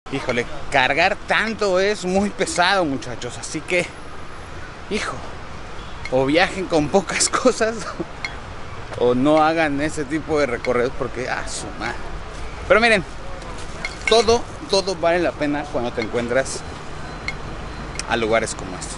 Híjole, cargar tanto es muy pesado, muchachos, así que, hijo, o viajen con pocas cosas o no hagan ese tipo de recorridos porque, su madre. Pero miren, todo vale la pena cuando te encuentras a lugares como estos.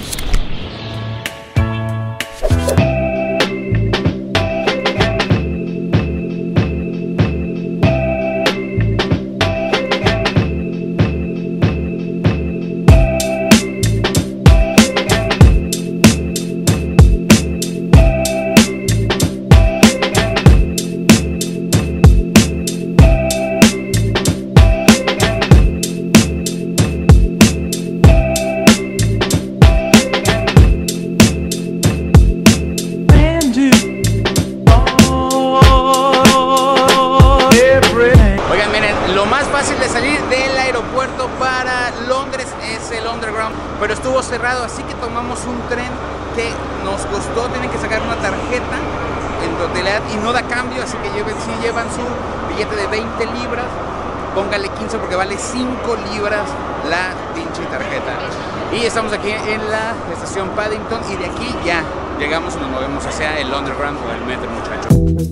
Para Londres es el Underground, pero estuvo cerrado, así que tomamos un tren que nos costó, tienen que sacar una tarjeta en totalidad y no da cambio, así que si llevan su billete de 20 libras, póngale 15 porque vale 5 libras la pinche tarjeta. Y estamos aquí en la estación Paddington y de aquí ya llegamos y nos movemos hacia el Underground o el metro, muchachos.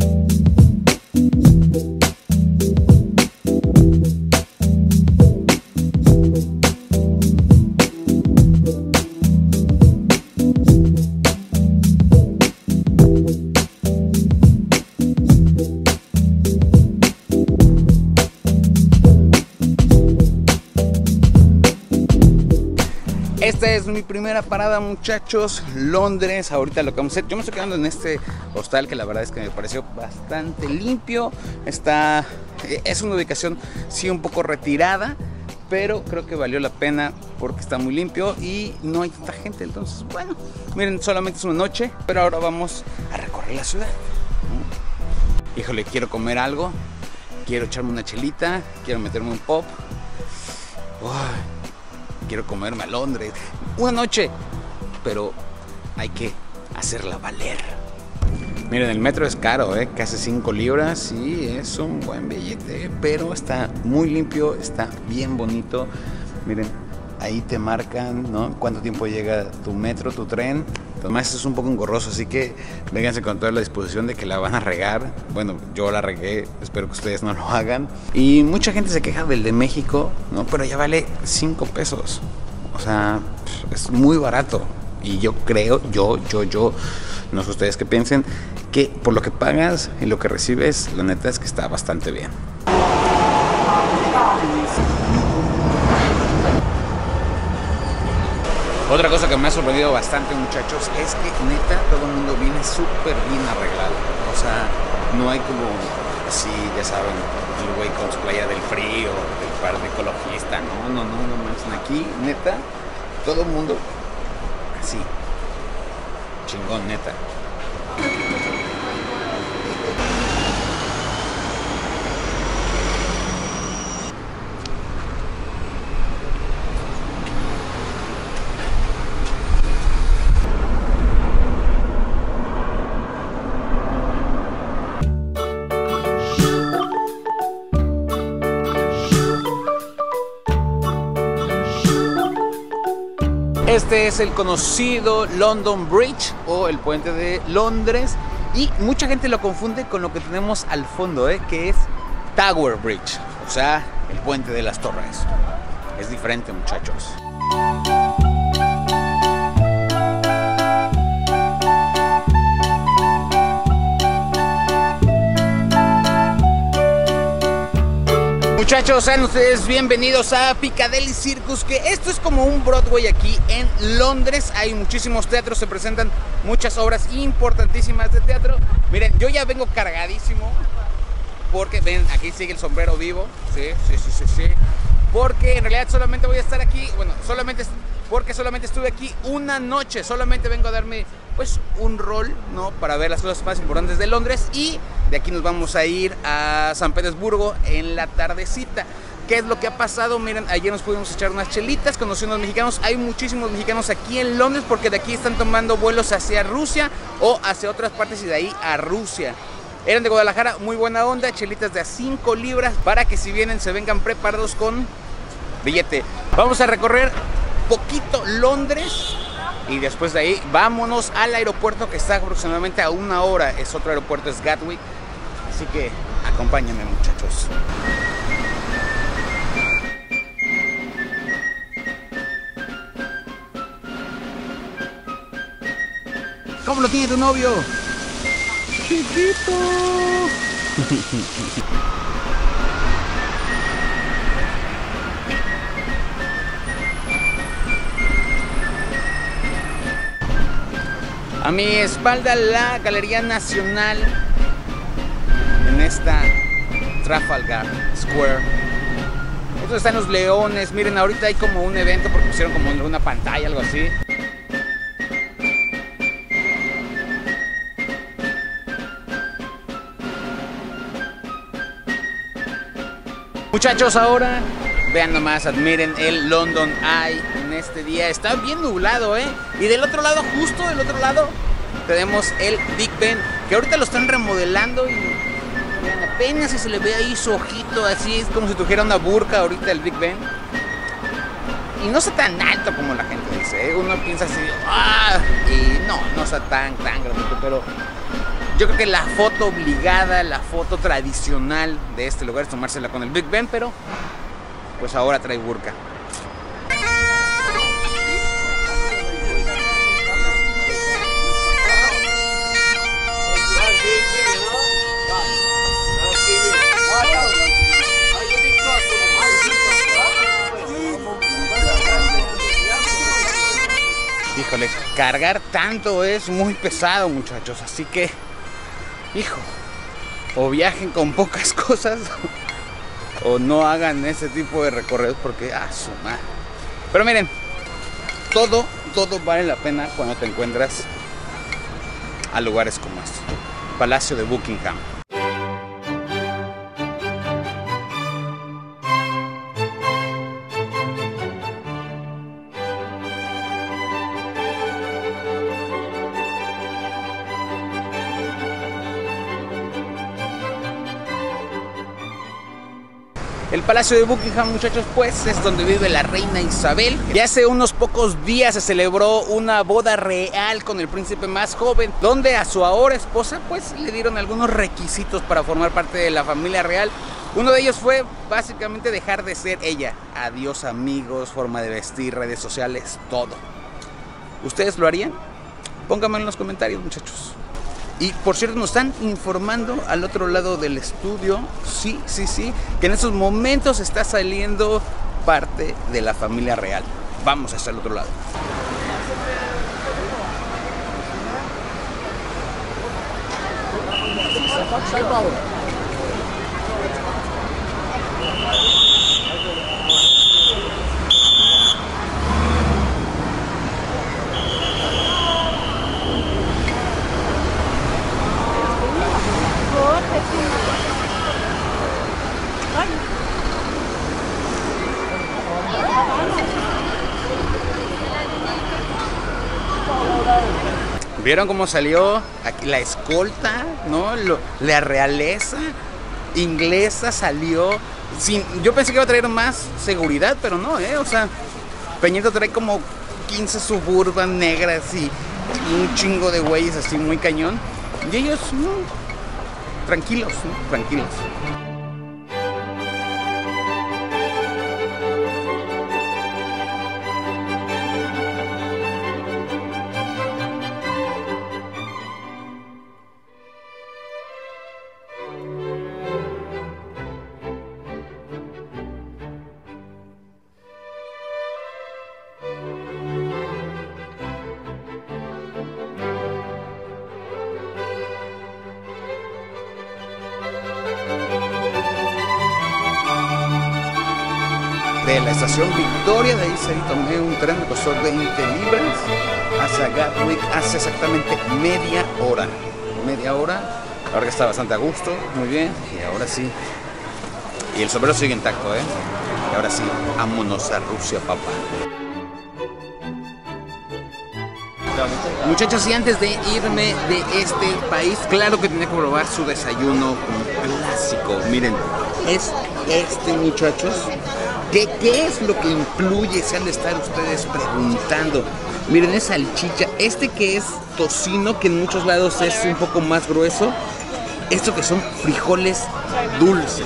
Esta es mi primera parada, muchachos, Londres. Ahorita lo que vamos a hacer, yo me estoy quedando en este hostal que la verdad es que me pareció bastante limpio. Es una ubicación sí un poco retirada, pero creo que valió la pena porque está muy limpio y no hay tanta gente. Entonces, bueno, miren, solamente es una noche, pero ahora vamos a recorrer la ciudad. Híjole, quiero comer algo, quiero echarme una chelita, quiero meterme un pop. Quiero comerme a Londres una noche, pero hay que hacerla valer. Miren, el metro es caro, casi 5 libras, sí, es un buen billete, pero está muy limpio, está bien bonito. Miren, ahí te marcan, ¿no?, cuánto tiempo llega tu metro, tu tren. Además es un poco engorroso, así que vénganse con toda la disposición de que la van a regar. Bueno, yo la regué, espero que ustedes no lo hagan. Y mucha gente se queja del de México, ¿no?, pero ya vale 5 pesos. O sea, es muy barato. Y yo creo, yo, no sé ustedes qué piensen, que por lo que pagas y lo que recibes, la neta es que está bastante bien. Otra cosa que me ha sorprendido bastante, muchachos, es que neta todo el mundo viene súper bien arreglado. O sea, no hay como así, ya saben, el güey con su playa del frío, el par de ecologista. No manchen, aquí neta todo el mundo así, chingón, neta. Este es el conocido London Bridge o el puente de Londres y mucha gente lo confunde con lo que tenemos al fondo, que es Tower Bridge, o sea, el puente de las torres. Es diferente, muchachos. Muchachos, sean ustedes bienvenidos a Piccadilly Circus, que esto es como un Broadway aquí en Londres. Hay muchísimos teatros, se presentan muchas obras importantísimas de teatro. Miren, yo ya vengo cargadísimo porque, ven, aquí sigue el sombrero vivo. Sí. Porque en realidad solamente voy a estar aquí, bueno, porque solamente estuve aquí una noche. Solamente vengo a darme, pues, un rol, ¿no?, para ver las cosas más importantes de Londres. Y de aquí nos vamos a ir a San Petersburgo en la tardecita. ¿Qué es lo que ha pasado? Miren, ayer nos pudimos echar unas chelitas, conocí unos mexicanos. Hay muchísimos mexicanos aquí en Londres porque de aquí están tomando vuelos hacia Rusia o hacia otras partes y de ahí a Rusia. Eran de Guadalajara, muy buena onda, chelitas de a 5 libras para que si vienen se vengan preparados con billete. Vamos a recorrer poquito Londres y después de ahí vámonos al aeropuerto que está aproximadamente a 1 hora. Es otro aeropuerto, es Gatwick. Así que acompáñenme, muchachos. ¿Cómo lo tiene tu novio? Chiquito. A mi espalda la Galería Nacional en esta Trafalgar Square. Estos están los leones. Miren, ahorita hay como un evento porque pusieron como una pantalla, algo así. Muchachos, ahora vean nomás, admiren el London Eye en este día. Está bien nublado, ¿eh? Y del otro lado, justo del otro lado, tenemos el Big Ben, que ahorita lo están remodelando y miren, apenas si se le ve ahí su ojito, así es como si tuviera una burka ahorita el Big Ben. Y no está tan alto como la gente dice, ¿eh? Uno piensa así, ¡ah! Y no está tan grande, pero yo creo que la foto obligada, la foto tradicional de este lugar es tomársela con el Big Ben, pero pues ahora trae burka. Híjole, cargar tanto es muy pesado, muchachos, así que hijo, o viajen con pocas cosas o no hagan ese tipo de recorridos porque su madre. Pero miren, todo vale la pena cuando te encuentras a lugares como este. Palacio de Buckingham. El Palacio de Buckingham, muchachos, pues es donde vive la reina Isabel. Y hace unos pocos días se celebró una boda real con el príncipe más joven, donde a su ahora esposa pues le dieron algunos requisitos para formar parte de la familia real. Uno de ellos fue básicamente dejar de ser ella. Adiós amigos, forma de vestir, redes sociales, todo. ¿Ustedes lo harían? Pónganme en los comentarios, muchachos. Y por cierto, nos están informando al otro lado del estudio, sí, que en estos momentos está saliendo parte de la familia real. Vamos hasta el otro lado. ¿Vieron cómo salió aquí la escolta, ¿no? La realeza inglesa salió sin... Yo pensé que iba a traer más seguridad, pero no, o sea, Peña Nieto trae como 15 Suburban negras y un chingo de güeyes así muy cañón. Y ellos, tranquilos, tranquilos. De la estación Victoria, de ahí tomé un tren, me costó 20 libras hacia Gatwick hace exactamente media hora. Ahora que está bastante a gusto, muy bien, y ahora sí. Y el sombrero sigue intacto, y ahora sí, vámonos a Rusia, papá. Muchachos, y antes de irme de este país, claro que tenía que probar su desayuno clásico. Miren, es este, muchachos. ¿Qué es lo que incluye? Se han de estar ustedes preguntando. Miren, es salchicha. Este que es tocino, que en muchos lados es un poco más grueso. Esto que son frijoles dulces.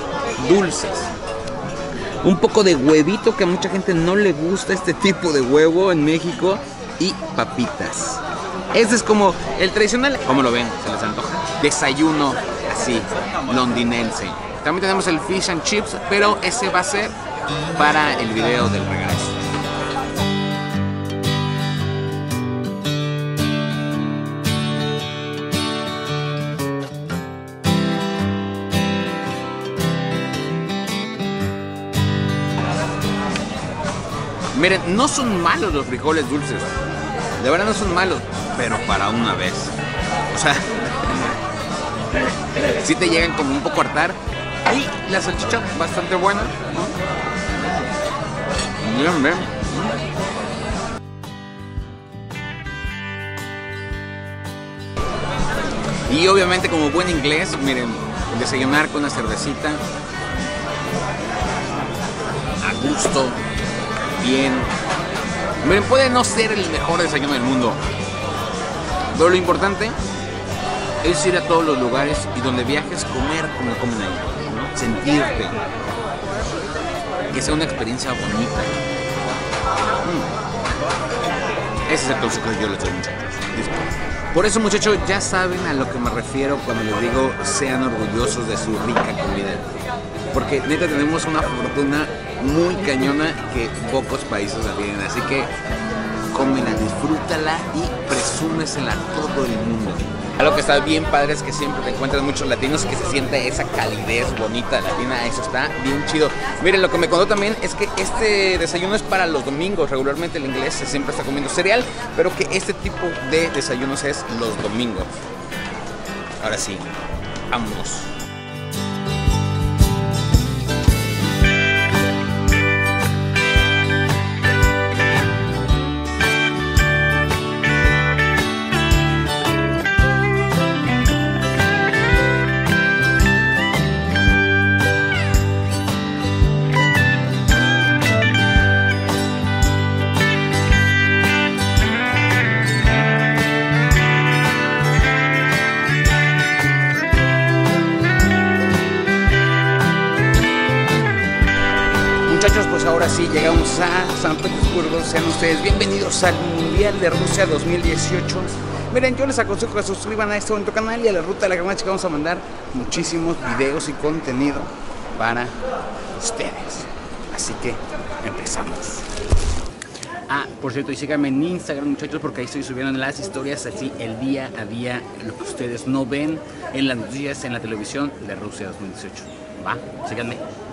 Un poco de huevito, que a mucha gente no le gusta este tipo de huevo en México. Y papitas. Este es como el tradicional. ¿Cómo lo ven? ¿Se les antoja? Desayuno así, londinense. También tenemos el fish and chips, pero ese va a ser para el video del regreso. Miren, no son malos los frijoles dulces. De verdad no son malos, pero para una vez. O sea, sí te llegan como un poco a hartar. Y la salchicha bastante buena. Bien, bien. Y obviamente, como buen inglés, miren, desayunar con una cervecita. A gusto. Bien. Miren, puede no ser el mejor desayuno del mundo, pero lo importante es ir a todos los lugares y donde viajes, comer como comen ahí, ¿no? Sentirte, que sea una experiencia bonita. Ese es el consejo que yo les doy, muchachos. Por eso, muchachos, ya saben a lo que me refiero cuando les digo sean orgullosos de su rica comida. Porque neta tenemos una fortuna muy cañona que pocos países la tienen. Así que cómela, disfrútala y presúmesela a todo el mundo. Algo que está bien padre es que siempre te encuentras muchos latinos, que se siente esa calidez bonita latina. Eso está bien chido. Miren, lo que me contó también es que este desayuno es para los domingos. Regularmente el inglés siempre está comiendo cereal, pero que este tipo de desayunos es los domingos. Ahora sí, vámonos. Muchachos, pues ahora sí llegamos a San Petersburgo. Sean ustedes bienvenidos al Mundial de Rusia 2018. Miren, yo les aconsejo que se suscriban a este bonito canal y a la Ruta de la Garnacha, que vamos a mandar muchísimos videos y contenido para ustedes. Así que empezamos. Ah, por cierto, y síganme en Instagram, muchachos, porque ahí estoy subiendo las historias así el día a día, lo que ustedes no ven en las noticias, en la televisión de Rusia 2018. Va, síganme.